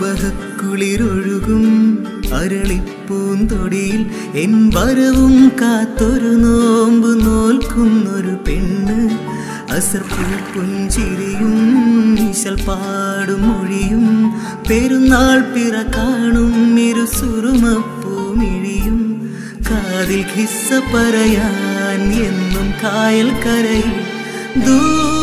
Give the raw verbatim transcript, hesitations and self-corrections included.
സുബഹക്കുളിരൊഴുകും അരളിപ്പൂന്തൊടിയിൽ N വരവും കാത്തൊരു നോമ്പ് നോൽക്കുന്നൊരു പെണ്ണ്. അസർപ്പൂ പുഞ്ചിരിയും ഈശൽ പാടും മൊഴിയും പെരുന്നാൾ പിറ കാണും ഇരുസുറുമപ്പൂമിഴിയും. കാതിൽ ഖിസ്സ പറയാൻ എന്നും കായൽ കരയിൽ ദൂ